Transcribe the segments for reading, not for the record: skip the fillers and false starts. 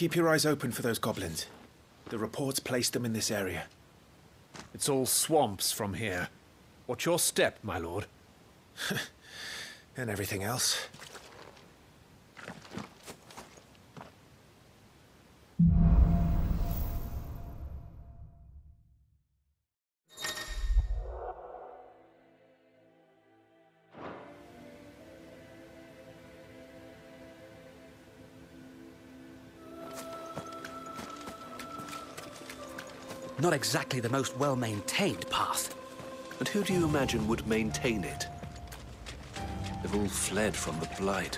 Keep your eyes open for those goblins. The reports placed them in this area. It's all swamps from here. Watch your step, my lord. And everything else. Not exactly the most well-maintained path. And who do you imagine would maintain it? They've all fled from the Blight.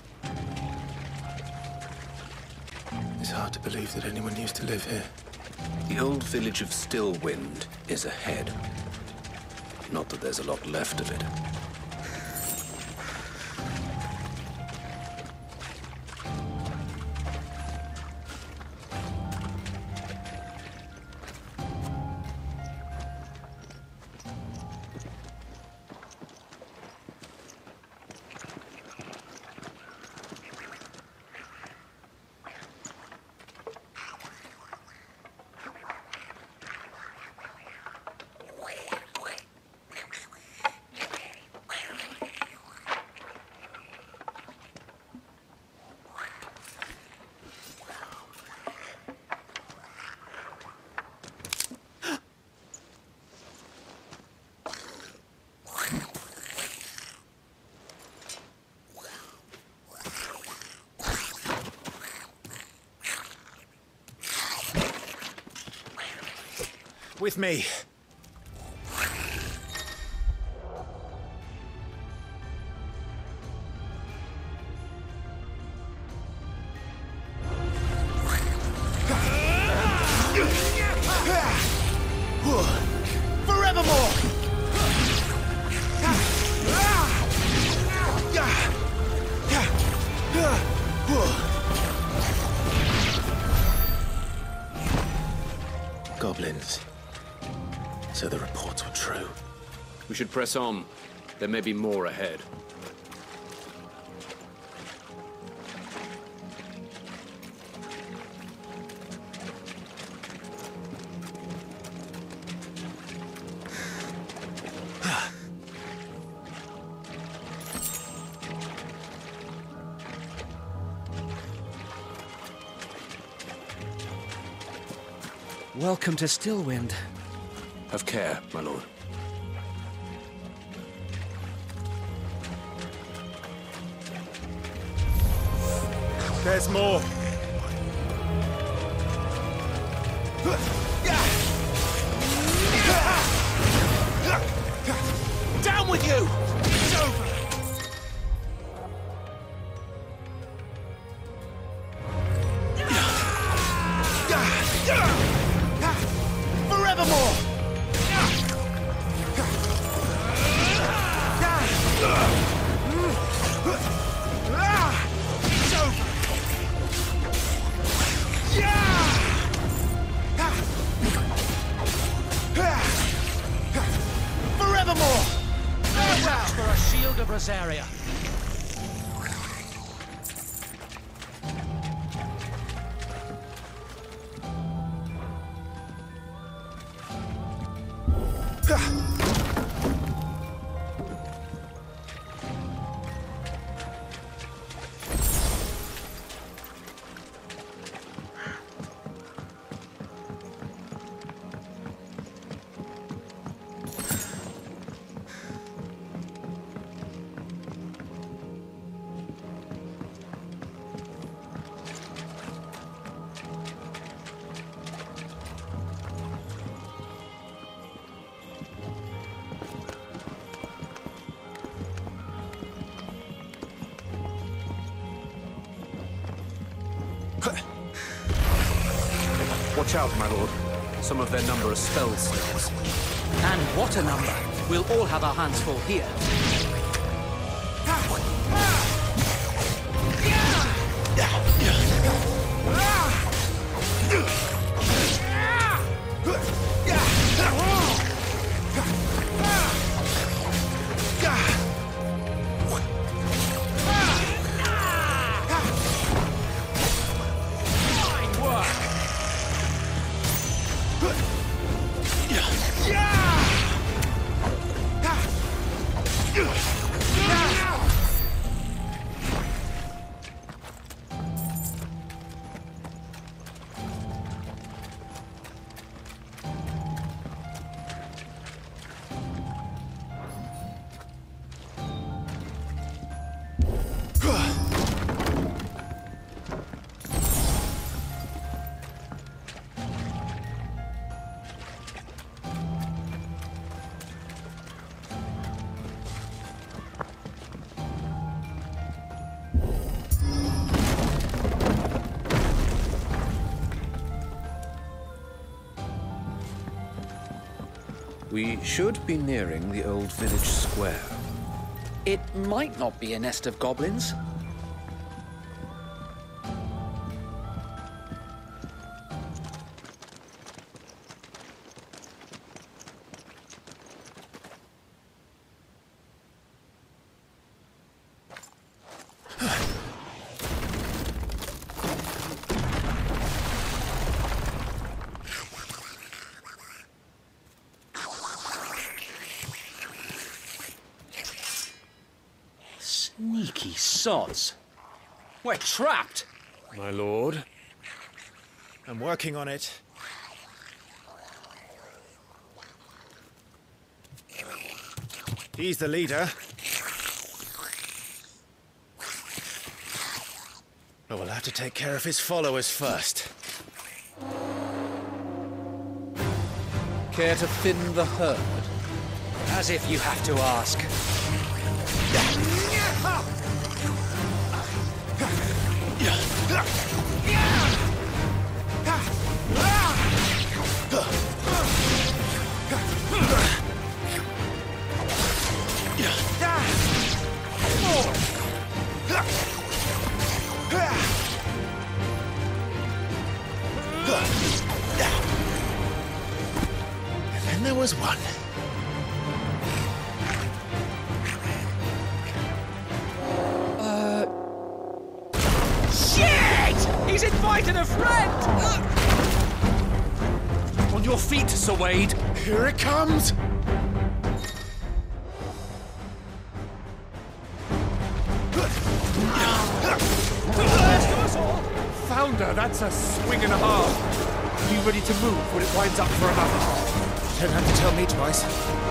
It's hard to believe that anyone used to live here. The old village of Stillwind is ahead. Not that there's a lot left of it. With me. Forevermore! Goblins. So the reports were true. We should press on. There may be more ahead. Welcome to Stillwind. Have care, my lord. There's more. Down with you! It's over! Forevermore! It's over! Forevermore! Farewell for a shield of Rosaria. Watch out, my lord. Some of their number are spell snails. And what a number! We'll all have our hands full here. We should be nearing the old village square. It might not be a nest of goblins. Sneaky sods. We're trapped. My lord. I'm working on it. He's the leader. But we'll have to take care of his followers first. Care to thin the herd? As if you have to ask. And then there was one. Shit! He's invited a friend! On your feet, Sir Wade. Here it comes! Founder, that's a swing and a half. Are you ready to move when it winds up for another? Don't have to tell me twice.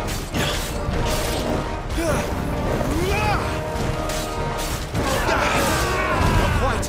Not quite.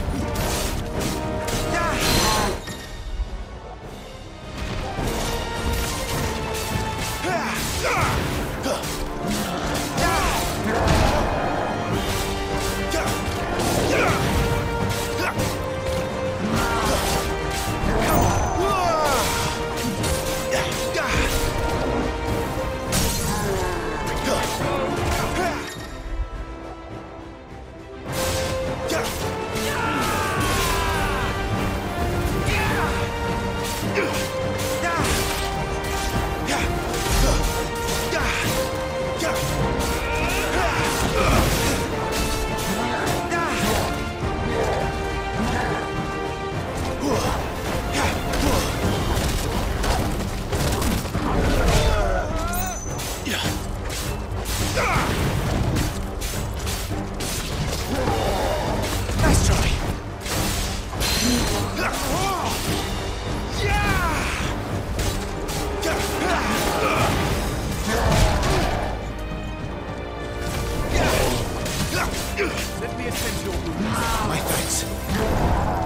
Let me attend to your wounds. My thanks.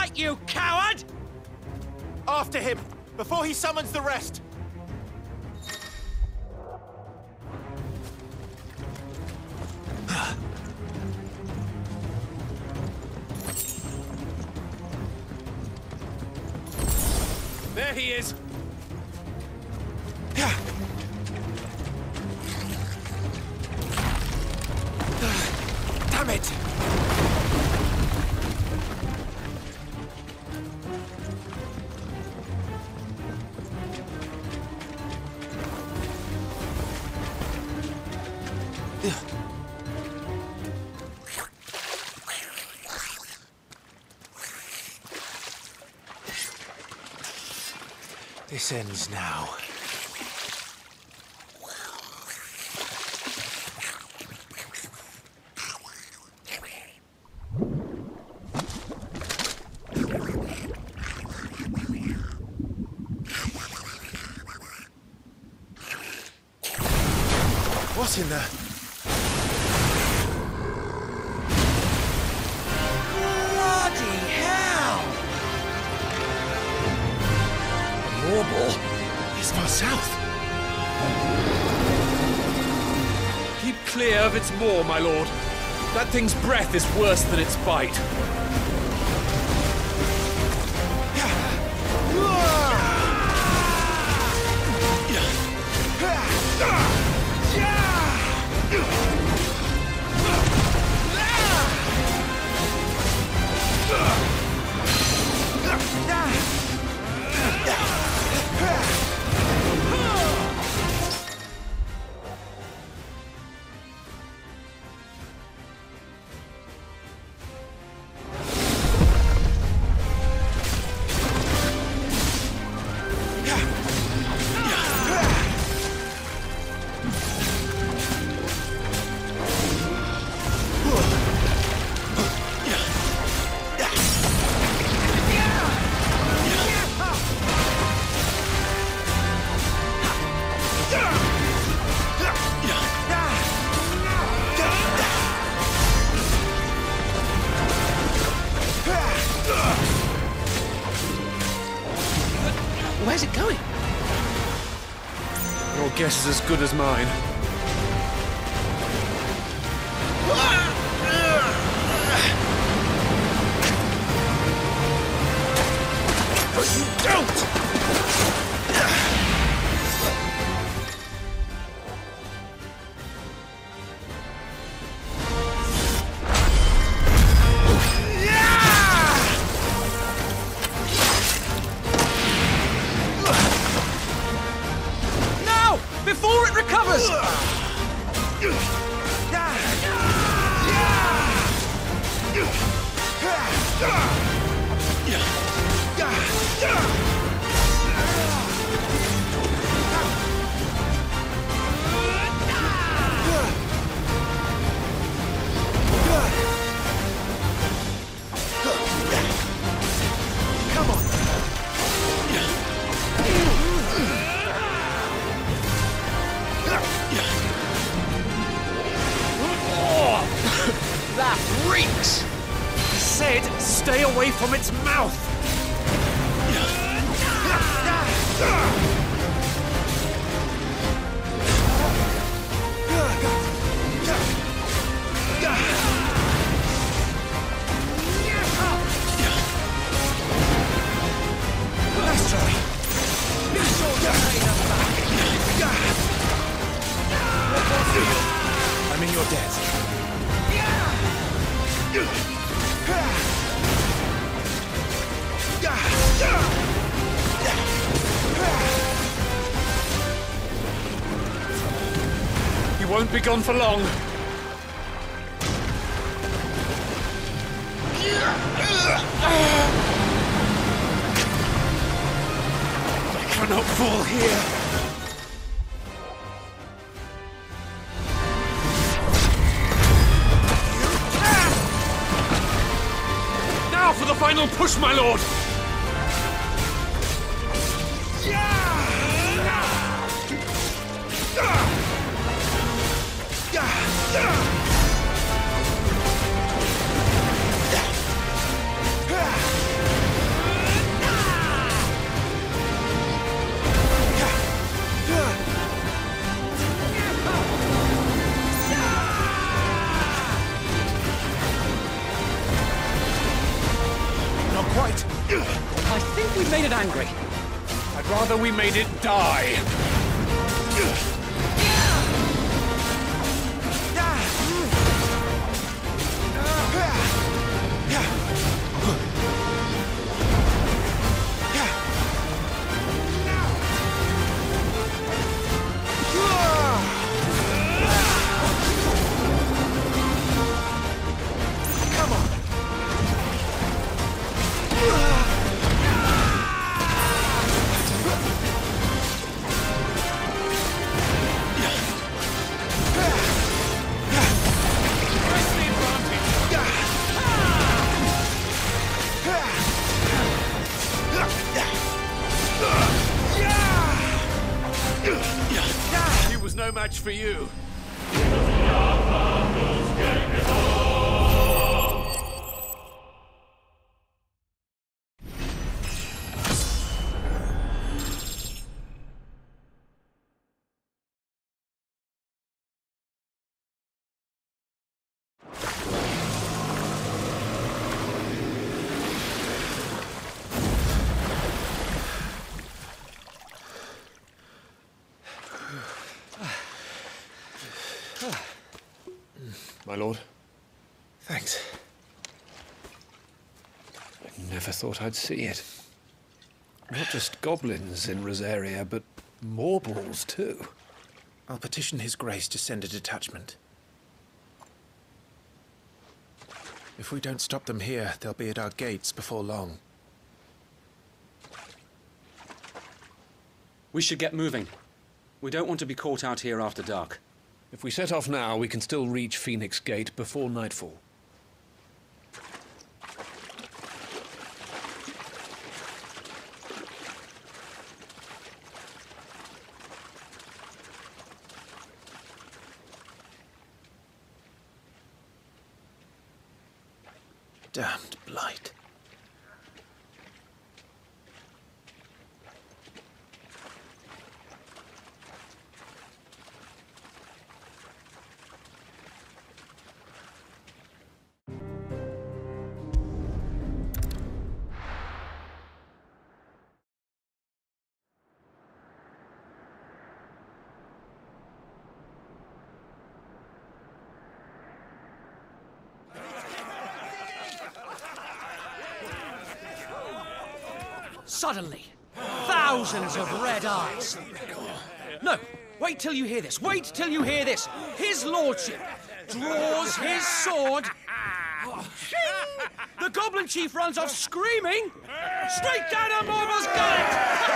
fight, you coward! After him, before he summons the rest! There he is! Damn it! This ends now. What in the... Bloody hell! Morbol? It's far south. Keep clear of its maw, my lord. That thing's breath is worse than its bite. Where's it going? Your guess is as good as mine. But you don't! Before it recovers! Come on! That reeks! I said, stay away from its mouth! Nice try! Be sure to pay them back! I'm in your debt. You won't be gone for long. I cannot fall here. Now for the final push, my lord! We've made it angry. I'd rather we made it die. He was no match for you. My lord. Thanks. I never thought I'd see it. Not just goblins in Rosaria, but Morbles too. I'll petition His Grace to send a detachment. If we don't stop them here, they'll be at our gates before long. We should get moving. We don't want to be caught out here after dark. If we set off now, we can still reach Phoenix Gate before nightfall. Damned blight. Suddenly, thousands of red eyes. No, wait till you hear this. Wait till you hear this. His lordship draws his sword. The goblin chief runs off screaming straight down a Morble's gullet.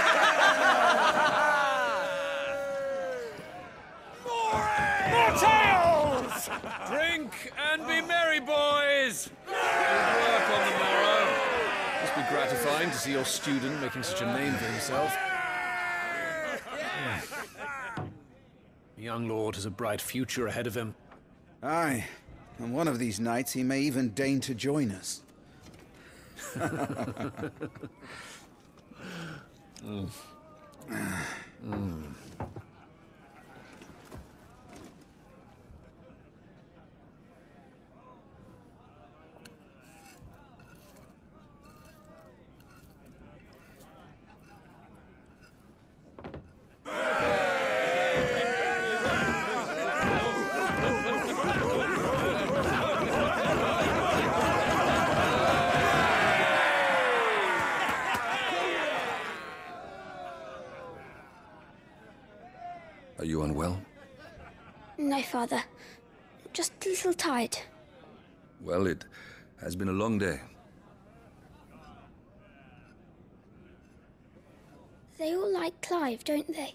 More tales! Drink and be merry, boys! Good work on the morrow. Must be gratifying to see your student making such a name for himself. The young lord has a bright future ahead of him. Aye, and one of these nights he may even deign to join us. Are you unwell? No, Father. Just a little tired. Well, it has been a long day. They all like Clive, don't they?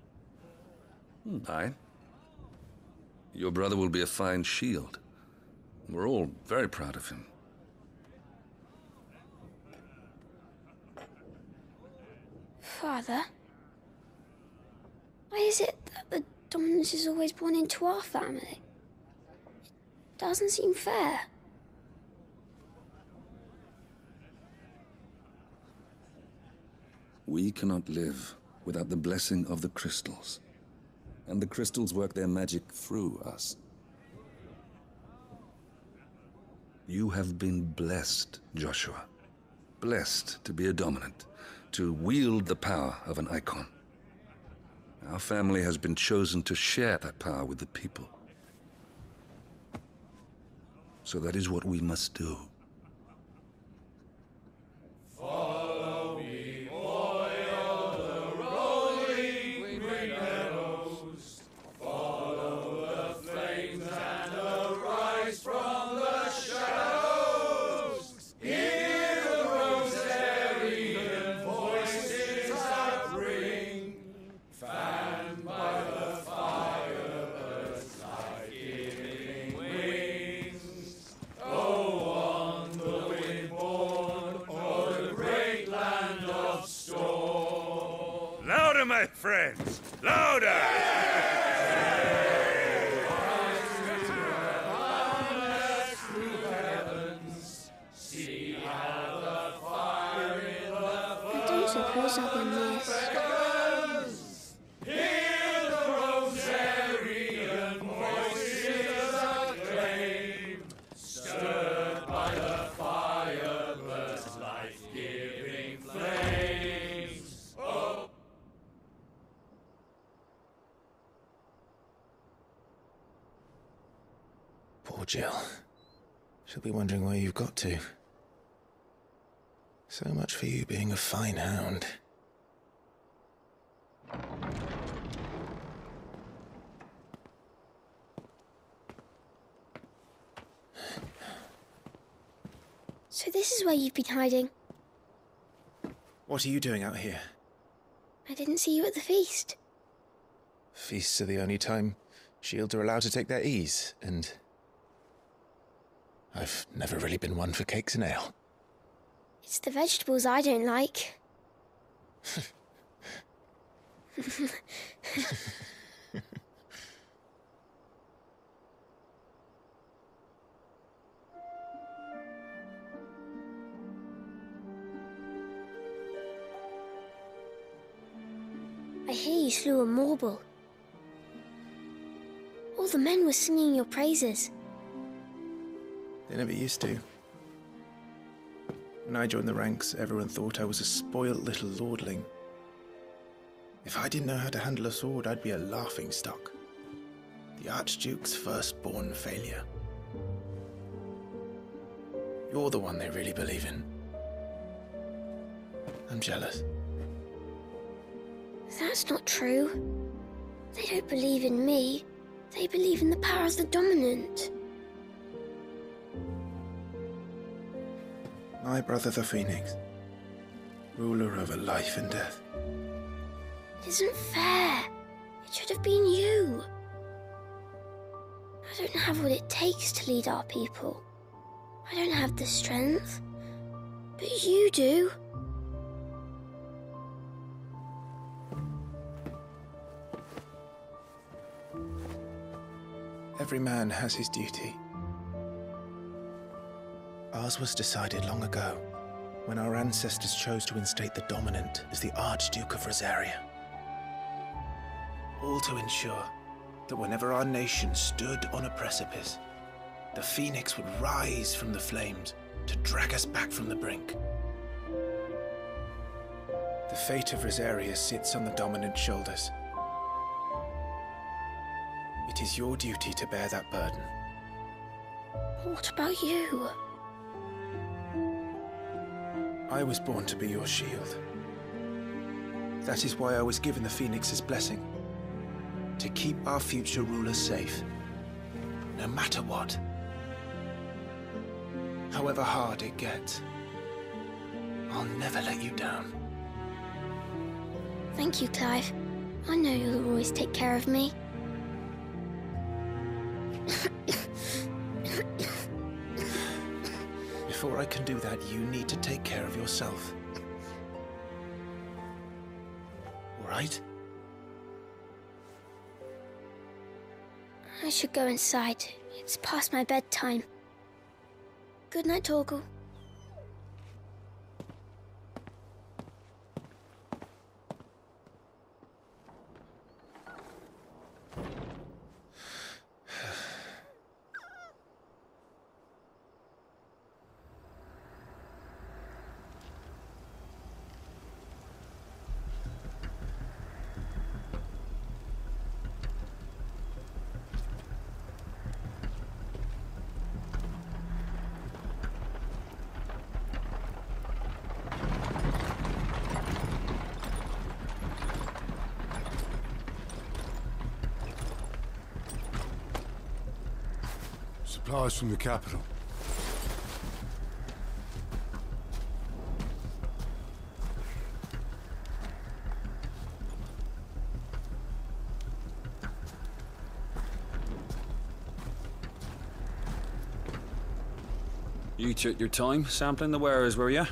Aye. Your brother will be a fine shield. We're all very proud of him. Father? Why is it that the dominance is always born into our family? It doesn't seem fair. We cannot live without the blessing of the crystals. And the crystals work their magic through us. You have been blessed, Joshua. Blessed to be a dominant. to wield the power of an icon. Our family has been chosen to share that power with the people. So that is what we must do. Follow me, boy, of the rolling green meadows. Follow the flames and arise from the shadows. Hear the Rosarian voices that ring, fanned by the firebird's life-giving wings. Go on, the wind-born, o'er the great land of storm. Louder, my friends! Louder! See how the fire in the I don't suppose I'll be missed. Hear the Rosarian voices acclaim, stirred by the firebird's life-giving flames. Oh. Poor Jill. She'll be wondering where you've got to. So much for you being a fine hound. So this is where you've been hiding. What are you doing out here? I didn't see you at the feast. Feasts are the only time shields are allowed to take their ease, and I've never really been one for cakes and ale. It's the vegetables I don't like. I hear you slew a Morble. All the men were singing your praises. They never used to. When I joined the ranks, everyone thought I was a spoilt little lordling. If I didn't know how to handle a sword, I'd be a laughingstock. The Archduke's firstborn failure. You're the one they really believe in. I'm jealous. That's not true. They don't believe in me. They believe in the power of the dominant. My brother the Phoenix, ruler over life and death. It isn't fair. It should have been you. I don't have what it takes to lead our people. I don't have the strength. But you do. Every man has his duty. Ours was decided long ago, when our ancestors chose to instate the dominant as the Archduke of Rosaria. All to ensure that whenever our nation stood on a precipice, the Phoenix would rise from the flames to drag us back from the brink. The fate of Rosaria sits on the dominant's shoulders. It is your duty to bear that burden. What about you? I was born to be your shield. That is why I was given the Phoenix's blessing. To keep our future rulers safe. No matter what. However hard it gets. I'll never let you down. Thank you, Clive. I know you'll always take care of me. Before I can do that, you need to take care of yourself. All right? I should go inside. It's past my bedtime. Good night, Torgal. Supplies from the capital. You took your time sampling the wares, were you?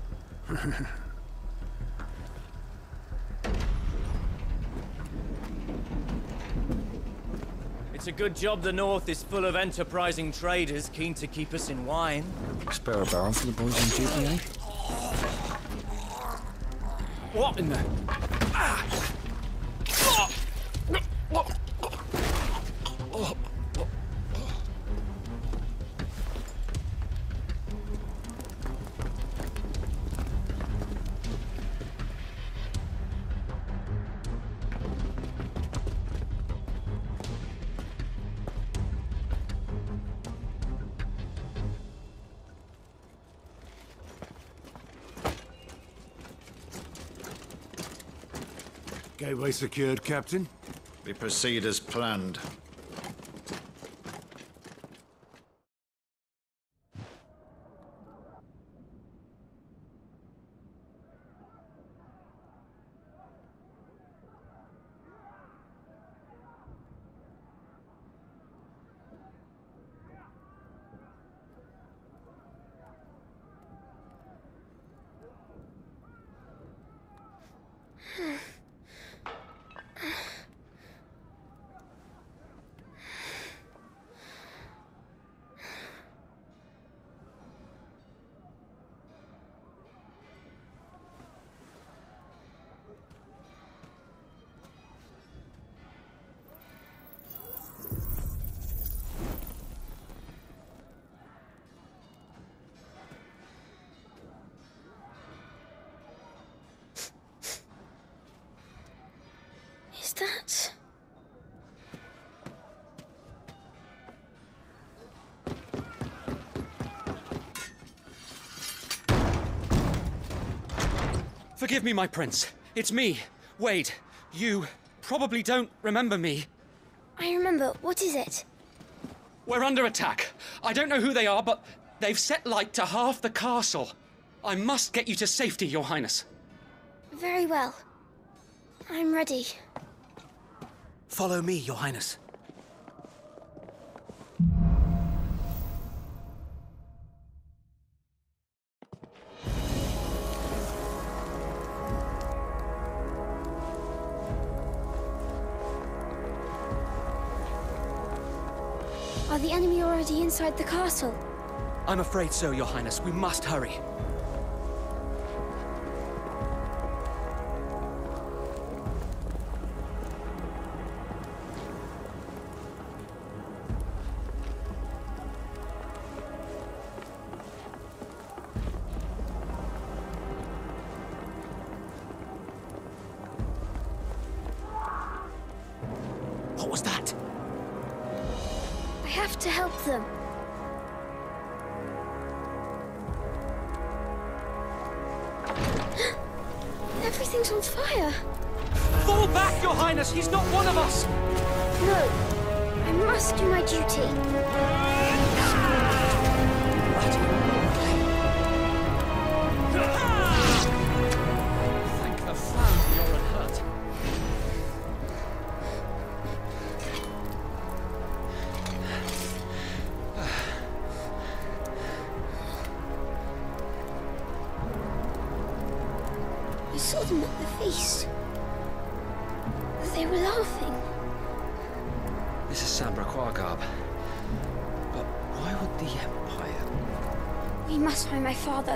It's a good job the North is full of enterprising traders keen to keep us in wine. Spare a barrel for the boys in duty, eh? What in the... Gateway secured, Captain. We proceed as planned. Is that... Forgive me, my prince. It's me, Wade. You probably don't remember me. I remember. What is it? We're under attack. I don't know who they are, but they've set light to half the castle. I must get you to safety, Your Highness. Very well. I'm ready. Follow me, Your Highness. Are the enemy already inside the castle? I'm afraid so, Your Highness. We must hurry. What was that? I have to help them. Everything's on fire. Fall back, Your Highness! He's not one of us! No, I must do my duty. Thank the Flam you're unhurt. I saw them at the feast. They were laughing. This is Sambra Quagab. But why would the Empire... We must find my father.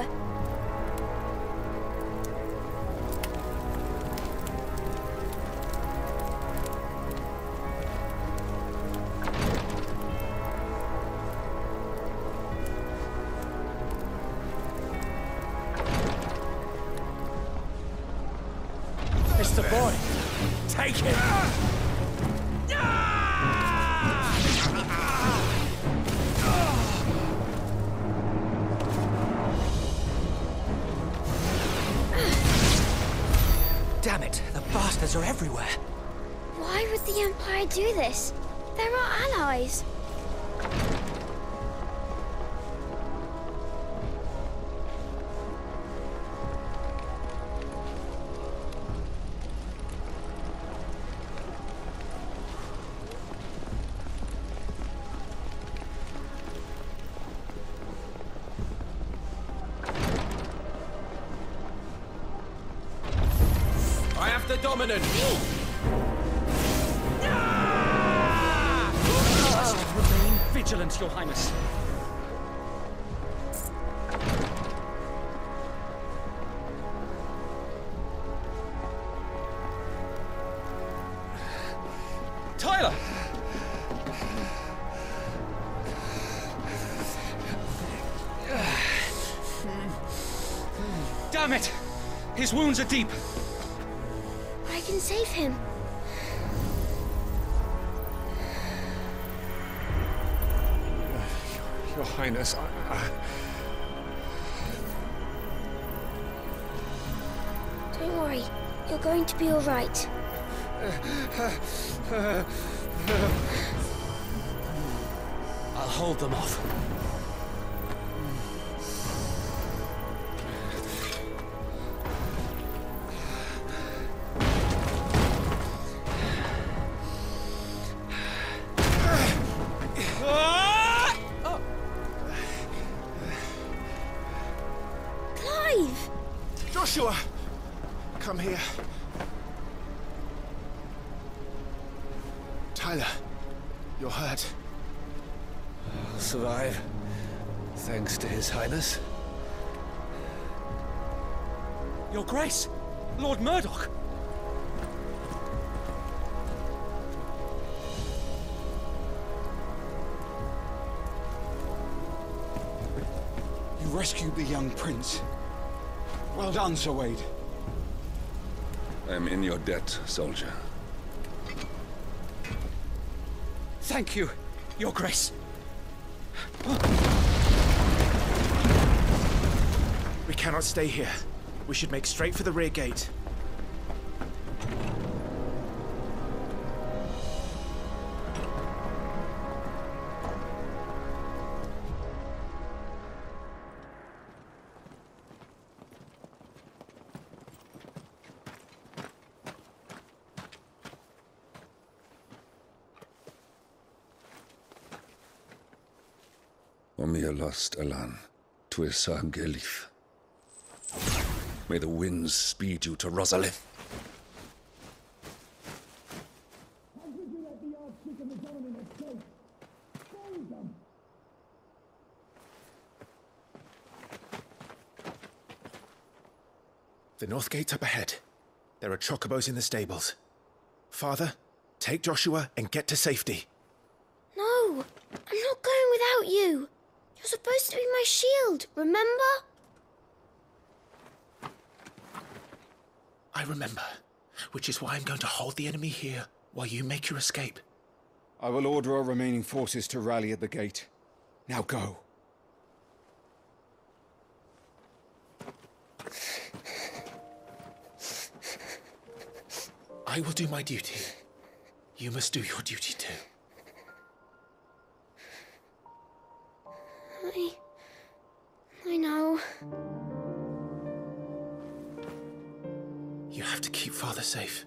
It's the boy. Take him. Damn it, the bastards are everywhere. Why would the Empire do this? They're our allies. hominid! Remain vigilant, Your Highness. Tyler! Damn it! His wounds are deep. I can save him. Your Highness, Don't worry. You're going to be all right. I'll hold them off. Clive! Joshua! Come here. Tyler, you're hurt. I'll survive. Thanks to His Highness. Your Grace! Lord Murdoch! You rescued the young prince. Well done, Sir Wade. I am in your debt, soldier. Thank you, Your Grace. We cannot stay here. We should make straight for the rear gate. Omnia lost Alan, Tuisa Gelith. May the winds speed you to Rosalith. The north gate's up ahead. There are chocobos in the stables. Father, take Joshua and get to safety. No, I'm not going without you. You're supposed to be my shield, remember? I remember, which is why I'm going to hold the enemy here while you make your escape. I will order our remaining forces to rally at the gate. Now go. I will do my duty. You must do your duty too. I know. You have to keep Father safe.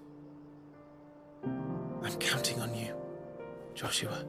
I'm counting on you, Joshua.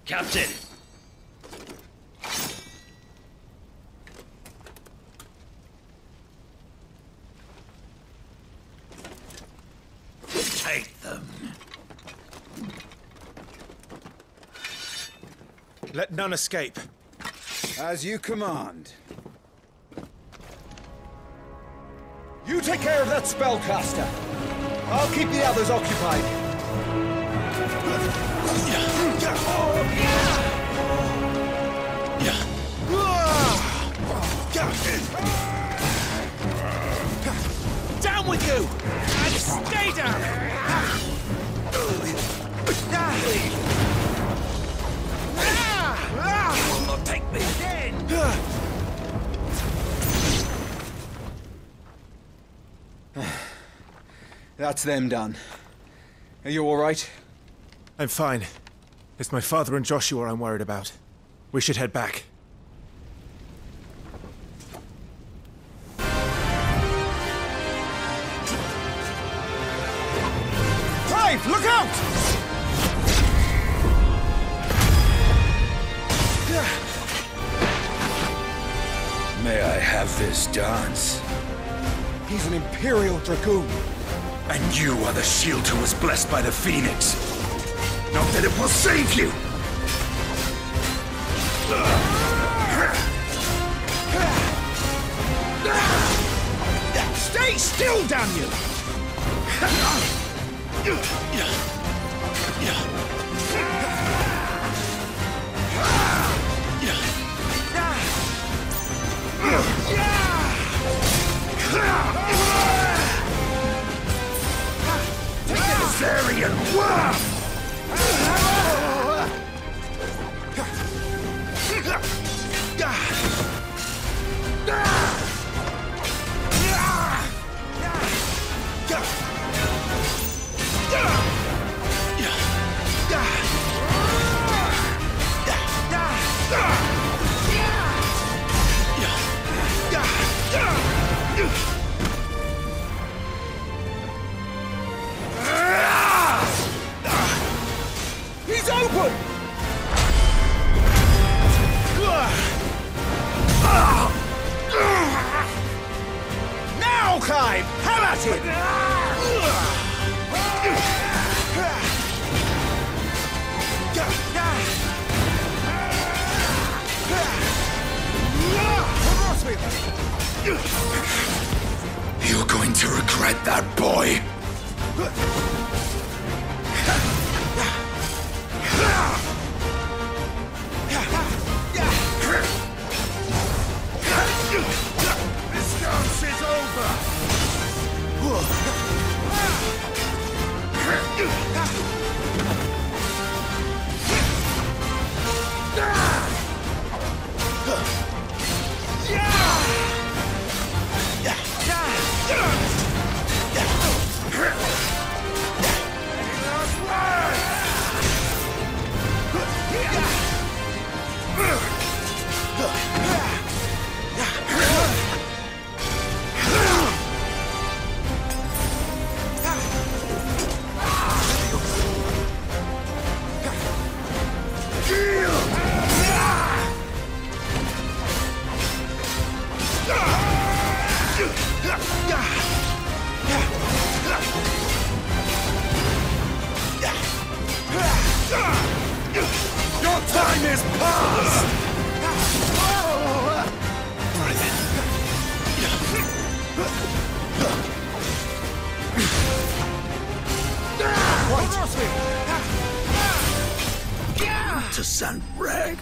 Captain! Take them. Let none escape. As you command. You take care of that spellcaster. I'll keep the others occupied. Down with you! And stay down! Will not take me again. That's them done. Are you all right? I'm fine. It's my father and Joshua I'm worried about. We should head back. Clive, look out! May I have this dance? He's an Imperial Dragoon. And you are the shield who was blessed by the Phoenix. Not that it will save you! Stay still, damn you! Azarian Waff! He's open! Now, Clive! Have at it! You're going to regret that, boy. This dance is over. Your time is past! To San Reg.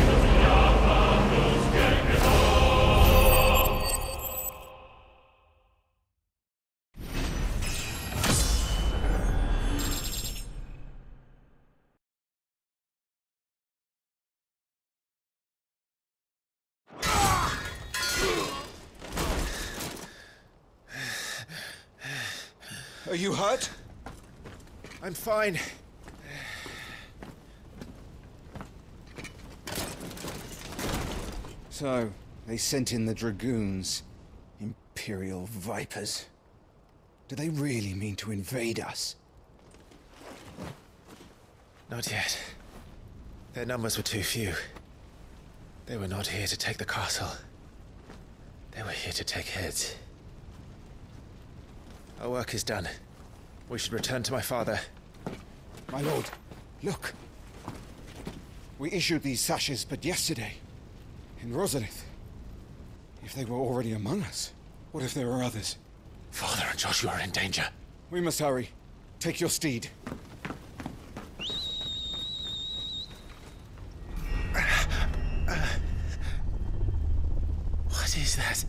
Are you hurt? I'm fine. So, they sent in the Dragoons. Imperial Vipers. Do they really mean to invade us? Not yet. Their numbers were too few. They were not here to take the castle. They were here to take heads. Our work is done. We should return to my father. My lord, look. We issued these sashes but yesterday, in Rosalith. If they were already among us, what if there were others? Father and Joshua are in danger. We must hurry. Take your steed. What is that?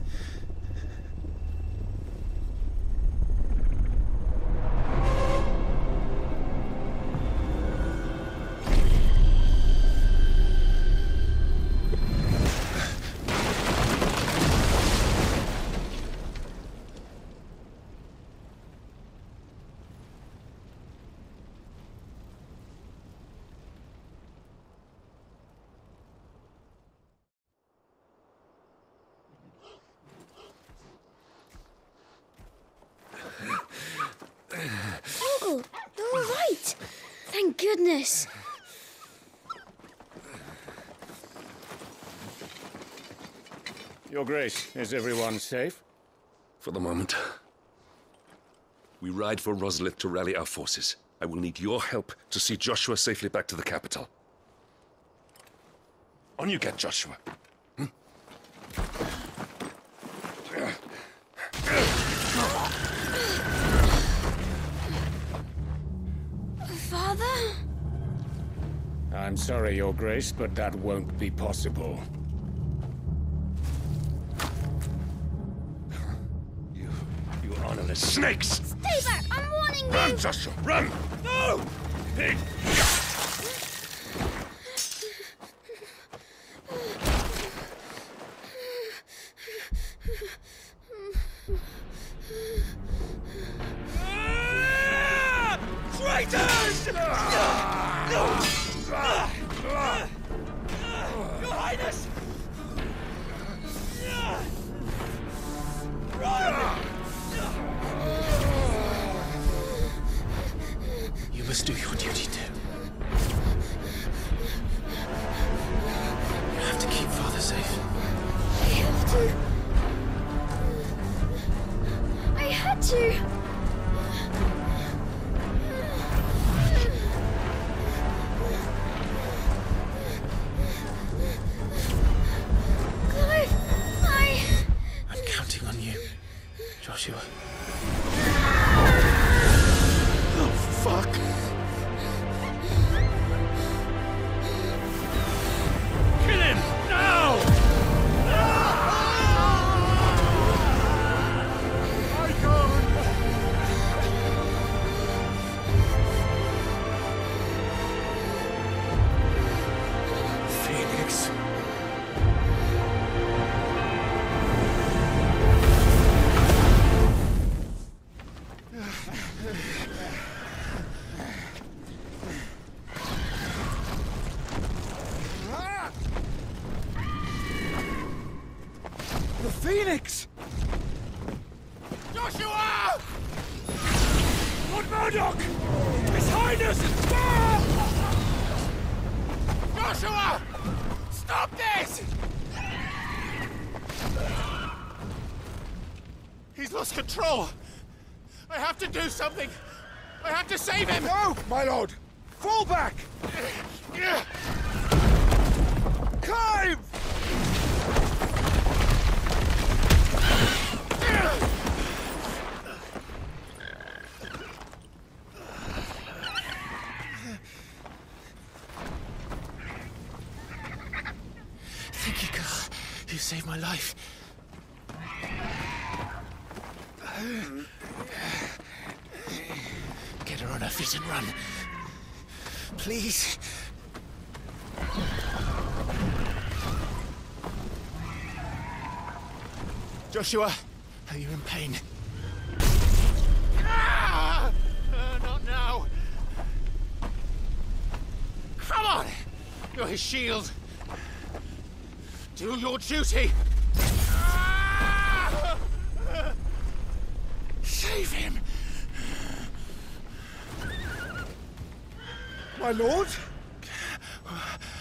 Uncle, you're all right. Thank goodness. Your Grace, is everyone safe? For the moment. We ride for Rosalith to rally our forces. I will need your help to see Joshua safely back to the capital. On you get, Joshua. Father? I'm sorry, Your Grace, but that won't be possible. You honorless snakes! Stay back! I'm warning you! Run, Joshua, run! No! Pig! Traitors! Your Highness! Run! You must do your duty too. You have to keep Father safe. I have to. I had to. I'm counting on you, Joshua. Oh, fuck! Kill him! Now! Phoenix. The Phoenix! Joshua! Lord Murdoch! His Highness! Joshua! Stop this! He's lost control! I have to do something! I have to save him! No, my lord! Fall back! Climb! Thank you, girl. You saved my life. Get her on her feet and run. Please. Joshua, are you in pain? Not now! Come on! You're his shield! Do your duty! Save him! My lord?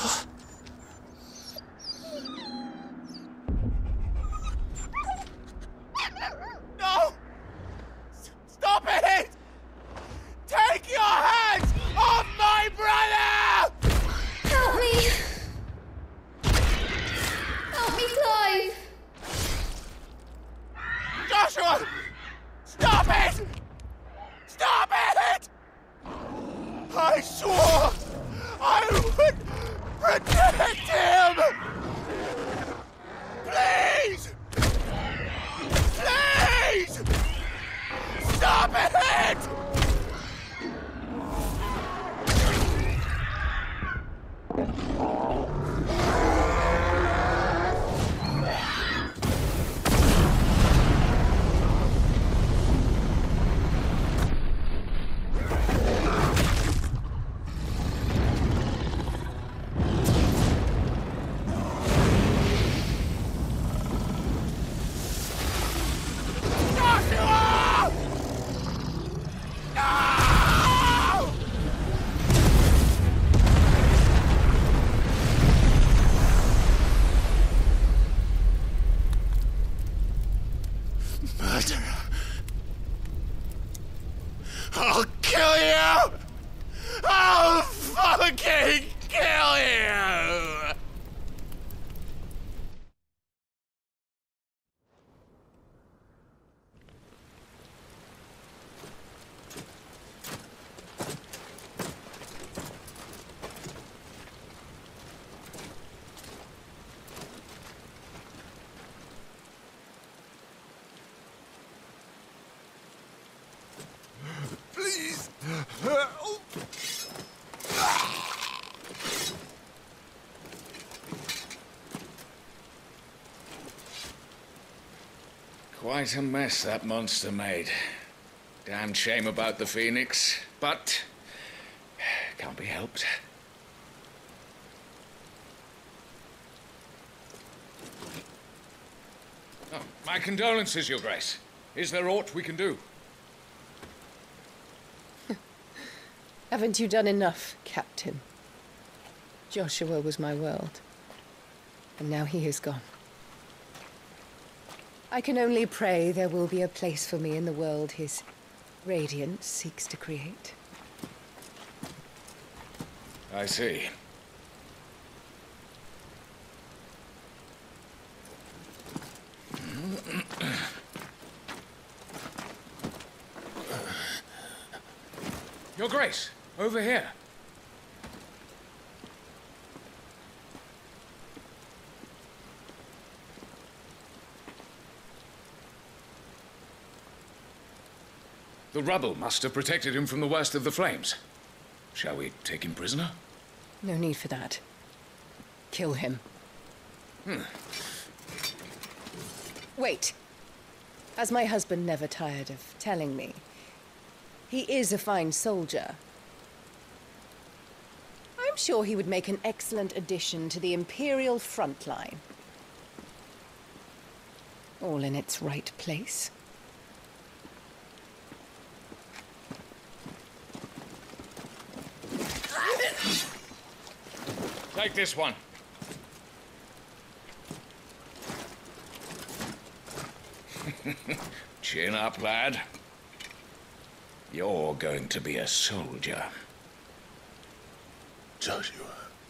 No! Stop it! Take your hands off my brother! Help me! Help me, Clive! Joshua! Stop it! Stop it! I swore I would protect him! Please! Please! Stop it! I'll kill you! I'll fucking kill you! Please! Quite a mess that monster made. Damn shame about the Phoenix, but can't be helped. Oh, my condolences, Your Grace. Is there aught we can do? Haven't you done enough, Captain? Joshua was my world, and now he is gone. I can only pray there will be a place for me in the world his radiance seeks to create. I see. Your Grace, over here. The rubble must have protected him from the worst of the flames. Shall we take him prisoner? No need for that. Kill him. Wait. As my husband never tired of telling me, he is a fine soldier. I'm sure he would make an excellent addition to the Imperial front line. All in its right place. Take this one. Chin up, lad. You're going to be a soldier. Joshua.